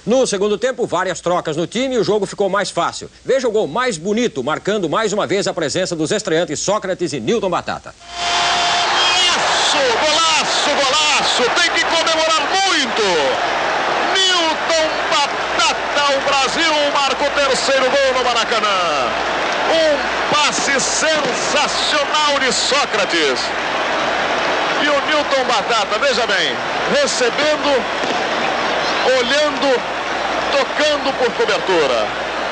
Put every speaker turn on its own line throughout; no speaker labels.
No segundo tempo, várias trocas no time e o jogo ficou mais fácil. Veja o gol mais bonito, marcando mais uma vez a presença dos estreantes Sócrates e Nilton Batata.
Golaço, golaço, tem que comemorar muito. Nilton Batata, o Brasil marca o terceiro gol no Maracanã. Um passe sensacional de Sócrates. E o Nilton Batata, veja bem, recebendo, olhando, tocando por cobertura.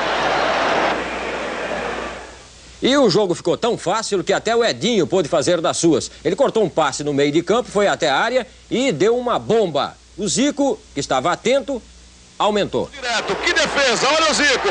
E o jogo ficou tão fácil que até o Edinho pôde fazer das suas. Ele cortou um passe no meio de campo, foi até a área e deu uma bomba. O Zico, que estava atento, aumentou.
Direto, que defesa, olha o Zico.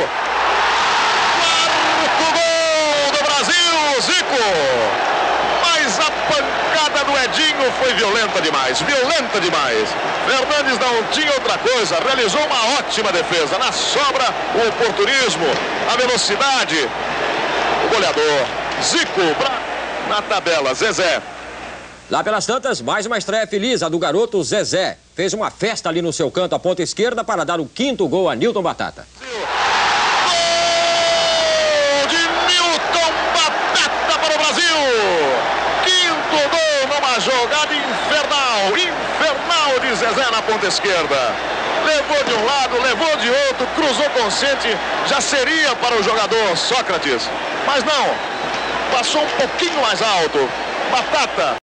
Quarto gol do Brasil, Zico. Mas a pancada do Edinho foi violenta demais, violenta demais. Fernandes não tinha outra coisa, realizou uma ótima defesa. Na sobra, o oportunismo, a velocidade. O goleador, Zico, na tabela, Zezé.
Lá pelas tantas, mais uma estreia feliz, a do garoto Zezé. Fez uma festa ali no seu canto, à ponta esquerda, para dar o quinto gol a Nilton Batata.
Gol de Nilton Batata para o Brasil. Quinto gol numa jogada infernal de Zezé na ponta esquerda. Levou de um lado, levou de outro, cruzou consciente, já seria para o jogador Sócrates. Mas não, passou um pouquinho mais alto. Batata.